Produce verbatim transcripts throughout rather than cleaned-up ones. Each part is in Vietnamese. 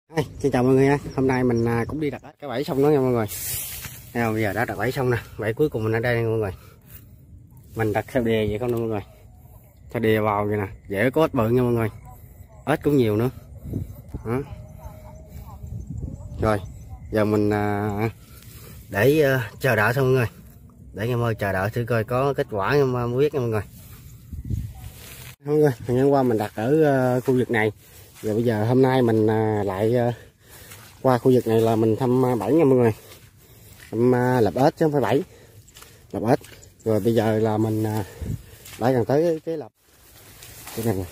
Hey, xin chào mọi người nha. Hôm nay mình cũng đi đặt cái bẫy xong đó nha mọi người. Thấy không? Bây giờ đã đặt bẫy xong nè. Bẫy cuối cùng mình ở đây nè mọi người. Mình đặt theo đè vậy không nè mọi người. Theo đè vào vậy nè, dễ có ếch bự nha mọi người. Ếch cũng nhiều nữa. Đó. Rồi, giờ mình để uh, chờ đợi thôi mọi người. Để em ơi chờ đợi thử coi có kết quả em mới biết nha mọi người. Mọi người, thời gian qua mình đặt ở uh, khu vực này. Rồi bây giờ hôm nay mình uh, lại uh, qua khu vực này là mình thăm uh, bẫy nha mọi người. Thăm uh, lập ếch chứ không phải bẫy. Lập ếch. Rồi bây giờ là mình uh, đã gần tới cái, cái lập cái này.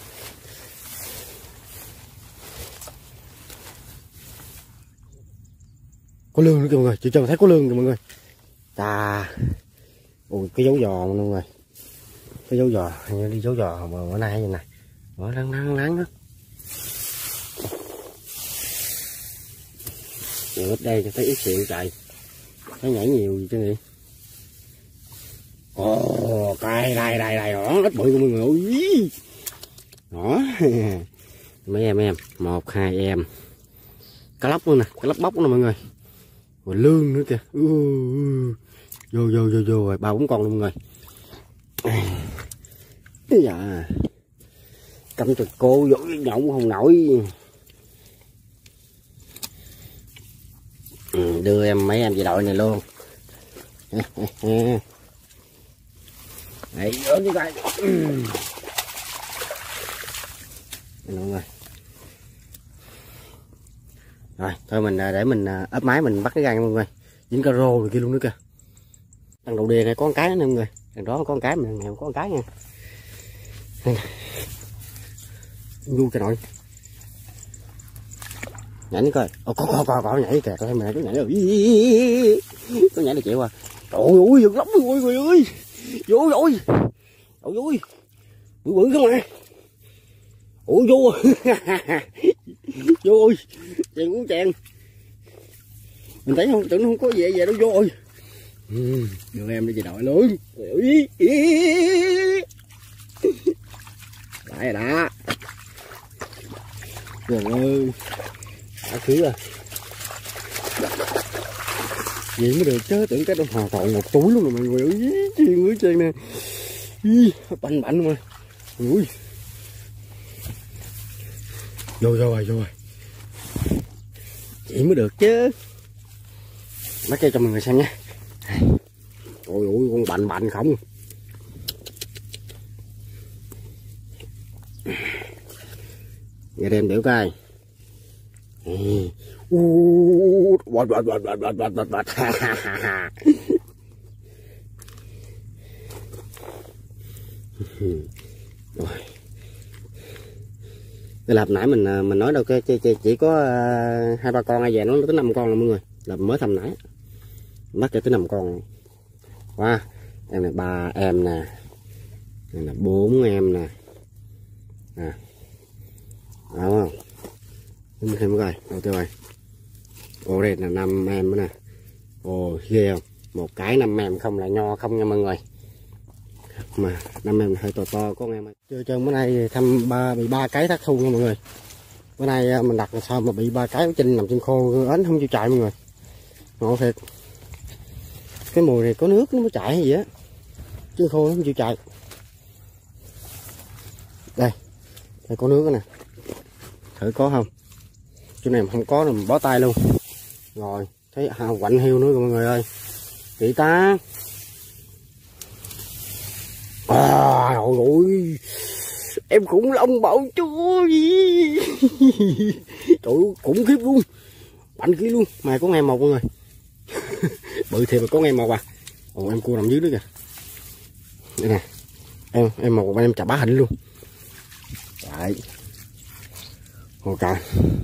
Có lương nữa kìa mọi người, chị cho thấy có lương kìa mọi người. Chà. Ui cái dấu giò mọi người. Cái dấu giò, hình như đi dấu giò mà bữa nay vậy nè. Nó lắng lắng lắng đó. Ở đây cho thấy ít xịu chạy. Nó nhảy nhiều gì chứ gì. Ồ, đây đây đây đây đó, ít bự của mọi người ơi. Đó. Mấy em em, một hai em. Cá lóc luôn nè, cá lóc bóc nè mọi người. Rồi lương nữa kìa. Ừ, ừ. Vô vô vô vô rồi, ba bốn con luôn mọi người. Dạ. Cầm trực cô dỗ nhậu không nổi. Ừ, đưa em mấy em về đội này luôn. Đấy, vô đi coi. Mọi người. Rồi, thôi mình để mình ấp máy mình bắt cái gan mọi người. Dính caro rồi kia luôn nữa kìa. Đằng đầu đè này có một cái nữa nè mọi người. Đằng đó có một cái, mình này có một cái nha. Ngu cái nội. Nhảy đi coi. Ồ, có có có có nhảy kìa, coi mẹ có nhảy rồi. Có nhảy là chịu à. Trời ơi, giật lắm mọi người ơi. Vô rồi. Ôi vui. Bự bự không à. Ủa vô. Vô ơi. Chèn cũng chèn. Mình thấy không, tưởng không có về về đâu vô rồi. Ừ, đưa em đi về đội luôn. Ý, ý. Lại rồi đó. Trời ơi. Đã khứ à. Vậy mới được chứ, tưởng cái đồng hồ trộn một túi luôn rồi mọi người ơi. Chiên nữa chiên nè. Banh banh mà. Ui. Vô vô rồi, vô rồi. Vậy mới được chứ. Bắt cho mọi người xem nha. Ôi ôi con bành bành không. Giờ đem đểu coi. Uuuu bọt bọt bọt bọt bọt bọt bọt bọt. Rồi. Cái lạp nãy mình mình nói đâu cái chỉ, chỉ, chỉ có uh, hai ba con ai về nó tới năm con là mọi người. Là mới thầm nãy. Bắt cho tới năm con. Wow. Em này ba em nè. Này là bốn em nè. Nè. Đúng không? Mình xem coi, đâu tiêu rồi. Ồ đây là năm em nữa nè. Ồ ghê không? Một cái năm em không là nho không nha mọi người. Mà năm em hơi to to có em ơi. Chơi chơi bữa nay thăm ba bị ba cái thác thu nha mọi người. Bữa nay mình đặt sao mà bị ba cái trên nằm trên khô ếch không chịu chạy mọi người. Ngộ thiệt. Cái mùi này có nước nó mới chạy hay gì á. Chứ khô nó không chịu chạy. Đây. Đây có nước đó nè. Thử có không? Chỗ này mà không có rồi mình bó tay luôn. Rồi, thấy à, quạnh heo nữa rồi mọi người ơi. Kỹ ta. À, ôi ôi. Em khủng long bảo chúa gì. Trời ơi, khủng khiếp luôn. Bảnh kia luôn. Mà có nghe một mọi người. Bự thiệt mà có nghe một à. Ồ em cua nằm dưới nữa kìa. Đây nè. Em em một em chà bá hình luôn. Đấy. Ồ trời.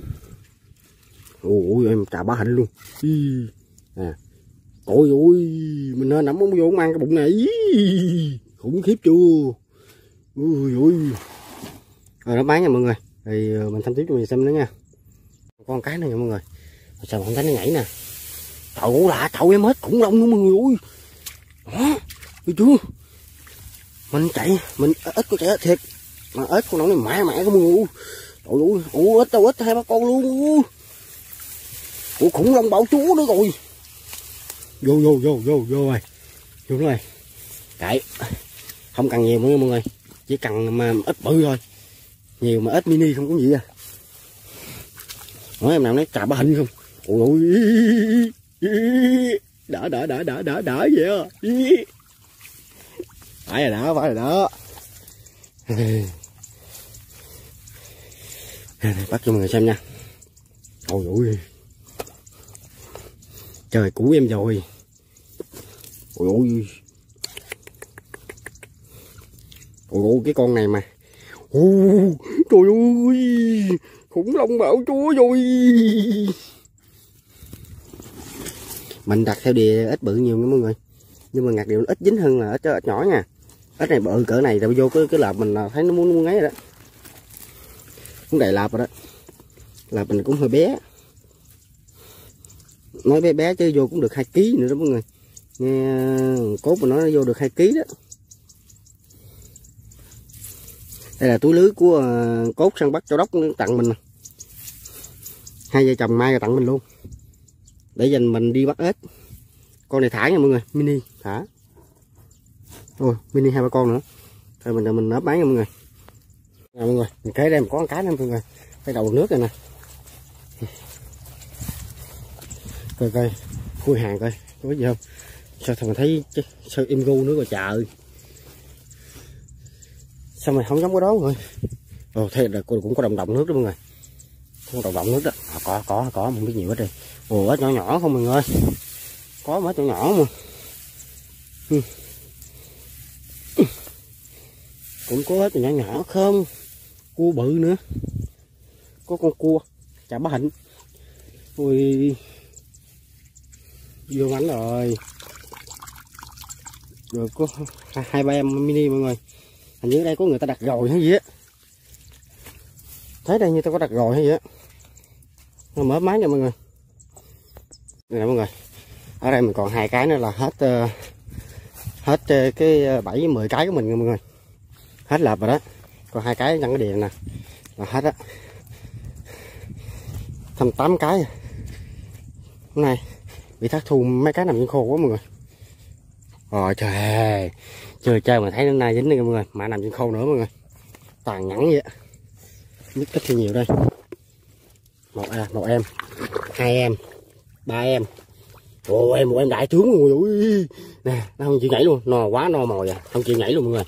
Ôi em chà bá hình luôn. À. Ôi ôi mình nên nắm ống vô mang cái bụng này. Khủng khiếp chưa. Ôi ôi. Rồi nó bán nha mọi người. Thì mình thăm tiếp cho mình xem nữa nha. Con cái này nha mọi người. Sao không thấy nó nhảy nè. Trời ơi lạ, trời em hết khủng long luôn mọi người ơi. Đó. Thấy chưa. Mình chạy, mình ít có chạy thiệt. Mà ếch con nó này mẹ mẹ của mọi người. Trời ơi, ủa ít đâu ít hai ba con luôn. Ủa khủng long bảo chúa nữa rồi. Vô vô vô vô vô rồi. Vô nữa rồi. Kệ. Không cần nhiều nữa mọi người. Chỉ cần mà ít bự thôi. Nhiều mà ít mini không có gì à. Nói em nào nói cà bá hình không. Ôi đỡ đỡ đỡ đỡ đỡ đỡ vậy à. Phải rồi đó, phải rồi đó. Bắt cho mọi người xem nha. Ôi ôi. Trời cứu em rồi. Ôi ôi. Ôi ôi cái con này mà. Ôi trời ơi. Khủng long bảo chúa rồi. Mình đặt theo đìa ít bự nhiều nha mọi người. Nhưng mà ngặt điều ít dính hơn là ít, ít nhỏ nha. Ít này bự cỡ này rồi vô cái cái lợp mình thấy nó muốn nó muốn ấy rồi đó. Cũng đầy lợp rồi đó. Lợp mình cũng hơi bé. Nói bé bé chứ vô cũng được hai ký nữa đó mọi người. Nghe cốt mà nói nó vô được hai ký đó. Đây là túi lưới của cốt săn bắt Châu Đốc tặng mình. Hai vợ chồng mai tặng mình luôn. Để dành mình đi bắt ếch. Con này thả nha mọi người, mini thả. Ôi, mini hai ba con nữa. Thôi mình mình ấp máy nha mọi người. Nè mọi người, mình kế đây có một cái nữa mọi người. Cái đầu nước này nè. Coi coi, khui hàng coi, có gì không? Sao thằng thấy sao im gu nữa rồi trời. Sao mày không giống cái đó mọi người? Ồ, thế là cũng có đồng đồng nước đó mọi người. Có đồng đồng nước đó. À, có có có không biết nhiều hết đi. Ồ, ếch nhỏ nhỏ không mọi người. Có mấy nhỏ nhỏ mà. Ừ. Cũng có ếch nhỏ nhỏ không. Cua bự nữa. Có con cua chả bá hình. Ui. Vô ảnh rồi. Rồi có hai ba em mini mọi người. Hình như đây có người ta đặt rồi hay gì á. Thấy đây như ta có đặt rồi hay gì á. Nó mở máy nha mọi người. Đây nè mọi người. Ở đây mình còn hai cái nữa là hết uh, hết uh, cái bảy mười cái của mình nha mọi người. Hết lợp rồi đó. Còn hai cái nhăn cái đèn nè. Là hết á. Thăm tám cái. Hôm nay bị thất thu mấy cái nằm trên khô quá mọi người. Rồi trời ơi. Chơi chơi mà thấy hôm nay dính đây mọi người. Mà nằm trên khô nữa mọi người. Tàn nhẫn vậy. Nhất tích thì nhiều đây. Một, à, một em. Hai em. Ba em. Ồ em một em đại tướng luôn rồi. Nè nó không chịu nhảy luôn. No quá no mồi à. Không chịu nhảy luôn mọi người.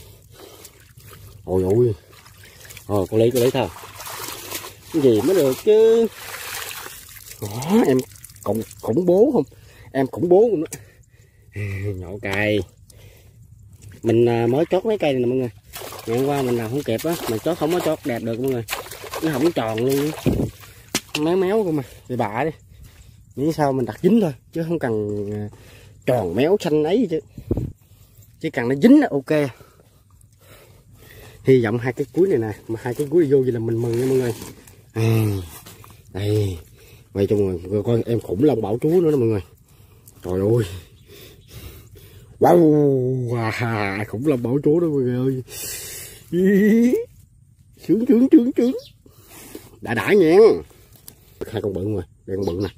Ôi ôi. Rồi cô lấy cô lấy thôi. Cái gì mới được chứ. Đó, em khủng khủng bố không? Em khủng bố luôn đó. Nhỏ cây. Mình mới chót mấy cây này nè mọi người. Ngày hôm qua mình làm không kịp á, mình chót không có chót đẹp được mọi người. Nó không tròn luôn. Méo méo không mà. Thì bạ đi. Nghĩ sao mình đặt dính thôi chứ không cần tròn méo xanh ấy chứ. Chỉ cần nó dính là ok. Hy vọng hai cái cuối này nè, mà hai cái cuối vô vậy là mình mừng nha mọi người. À, đây. Quay cho mọi người coi em khủng long bảo chúa nữa đó mọi người. Trời ơi. Wow, à, khủng long bảo chúa đó mọi người ơi. Sướng sướng sướng sướng. Đã đã nha. Hai con bự mọi người, đây con bự nè.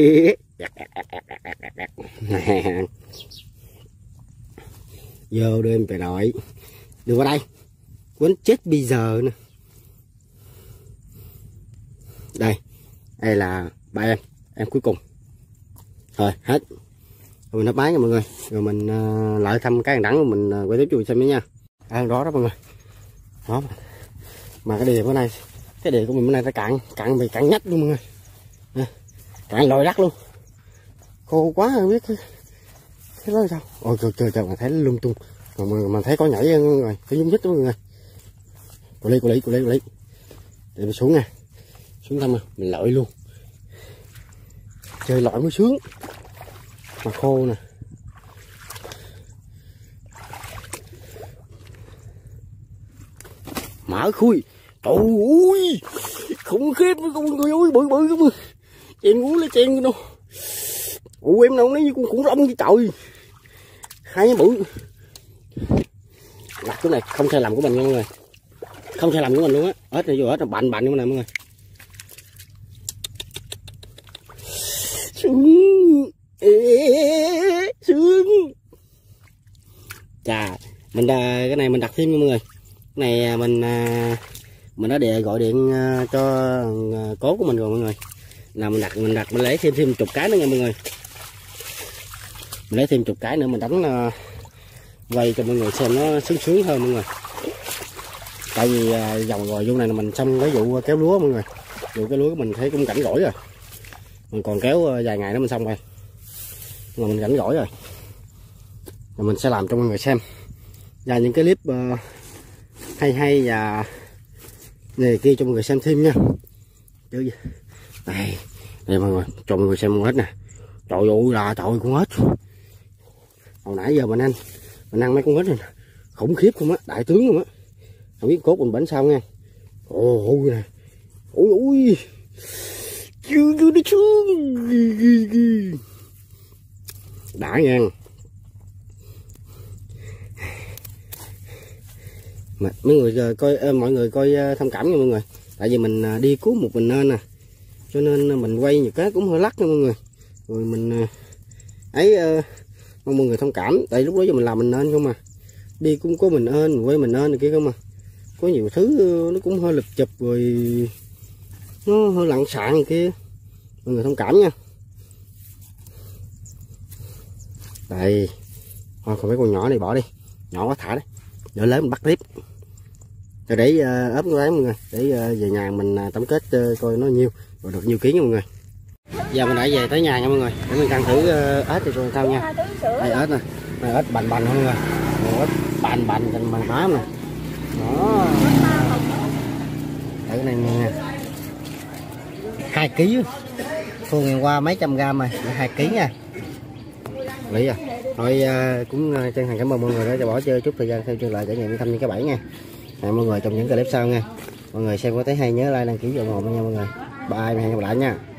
Vô đêm về đội. Đưa vào đây. Quấn chết bây giờ nè. Đây. Đây là ba em. Em cuối cùng. Rồi hết. Rồi mình nắp máy nha mọi người. Rồi mình uh, lại thăm cái đẳng của mình uh, quay tiếp cho mình xem nha. À, đó đó mọi người. Đó. Mà cái đìa bữa nay, cái đìa của mình bữa nay nó cạn, cạn bị cạn nhách luôn mọi người. Nè, cạn lòi rắc luôn. Khô quá không biết cái cái đó sao. Ôi trời trời trời mà thấy lung tung. Mà mà thấy có nhảy mọi người, cái dung dít đó mọi người. Cô lấy cô lấy cô lấy cô lấy. Để mình xuống nha. Xuống thăm mình lội luôn. Chơi lội mới sướng. Mà khô nè. Mở khui. Trời ơi. Khủng khiếp với con người ơi. Bự bự không. Chèn uống lấy chèn đâu. Ủa em đâu lấy như con khủng long vậy trời. Hai cái bự. Đặt cái này không sai lầm của mình nha mọi người. Không sai lầm của mình luôn á. Ếch này vô ếch là bạnh bạnh của mình nè mọi người. Sướng. Ê, sướng. Chà, mình đã, cái này mình đặt thêm nha mọi người. Cái này mình mình đã để gọi điện cho cố của mình rồi mọi người. Là mình đặt mình đặt mình lấy thêm thêm chục cái nữa nha mọi người. Mình lấy thêm chục cái nữa mình đánh quay cho mọi người xem nó sướng sướng hơn mọi người. Tại vì dòng rồi vô này là mình xong cái vụ kéo lúa mọi người. Vụ cái lúa của mình thấy cũng rảnh rỗi rồi. Mình còn kéo vài ngày nữa mình xong rồi. Mà mình rảnh rỗi rồi. Rồi mình sẽ làm cho mọi người xem. Và những cái clip uh, hay hay và này kia cho mọi người xem thêm nha. Đây, đây mọi người, cho mọi người xem con hết nè. Trời ơi là trời ơi con hết. Hồi nãy giờ mình ăn mình ăn mấy con hết rồi nè. Khủng khiếp không á, đại tướng luôn á. Không biết cốt mình bển sao nha. Ồ ôi nè. Ôi ôi. Chưa chưa nó xuống. Đã nha. Mà mấy người coi mọi người coi thông cảm nha mọi người. Tại vì mình đi cứu một mình nên nè. Cho nên mình quay nhiều cái cũng hơi lắc nha mọi người. Rồi mình ấy mong mọi người thông cảm. Tại lúc đó giờ mình làm mình nên không mà. Đi cũng có mình ơn, quay mình ơn này kia không mà. Có nhiều thứ nó cũng hơi lực chụp rồi. Nó hơi lặng sạn này kia. Mọi người thông cảm nha. Đây. Thôi còn mấy con nhỏ này bỏ đi. Nhỏ quá thả đấy. Đỡ lớn mình bắt tiếp. Rồi để uh, ốp cái mọi người. Để uh, về nhà mình uh, tổng kết uh, coi nó nhiêu. Rồi được nhiêu ký nha mọi người. Giờ mình đã về tới nhà nha mọi người. Để mình ăn thử uh, ếch rồi sao nha. Đây ếch nè. Đây ếch bành bành mọi người. Ếch bành bành thành bằng tám nè. Đó. Đây cái này nè. hai ký. Thu ngày qua mấy trăm gram rồi. hai ký nha. Lý à. Thôi uh, cũng uh, chân thành cảm ơn mọi người đã cho bỏ chơi chút thời gian theo chương lại trải nghiệm thăm những cái bẫy nha. À, mọi người trong những clip sau nha. Mọi người xem có thấy hay nhớ like đăng ký ủng hộ nha mọi người. Bye, hẹn gặp lại nha.